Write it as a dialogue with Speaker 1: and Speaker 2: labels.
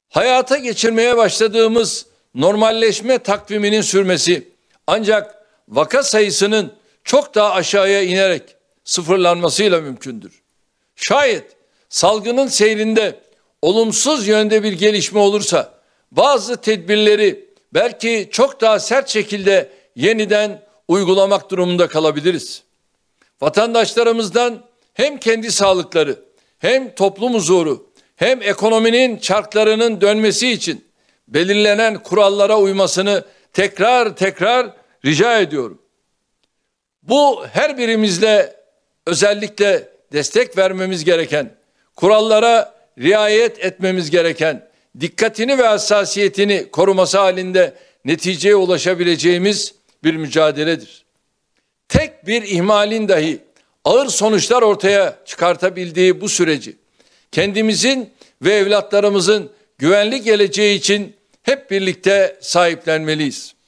Speaker 1: Hayata geçirmeye başladığımız normalleşme takviminin sürmesi ancak vaka sayısının çok daha aşağıya inerek sıfırlanmasıyla mümkündür. Şayet salgının seyrinde olumsuz yönde bir gelişme olursa bazı tedbirleri belki çok daha sert şekilde yeniden uygulamak durumunda kalabiliriz. Vatandaşlarımızdan hem kendi sağlıkları, hem toplum huzuru, hem ekonominin çarklarının dönmesi için belirlenen kurallara uymasını tekrar rica ediyorum. Bu her birimizle özellikle destek vermemiz gereken, kurallara riayet etmemiz gereken, dikkatini ve hassasiyetini koruması halinde neticeye ulaşabileceğimiz bir mücadeledir. Tek bir ihmalin dahi ağır sonuçlar ortaya çıkartabildiği bu süreci kendimizin ve evlatlarımızın güvenli geleceği için hep birlikte sahiplenmeliyiz.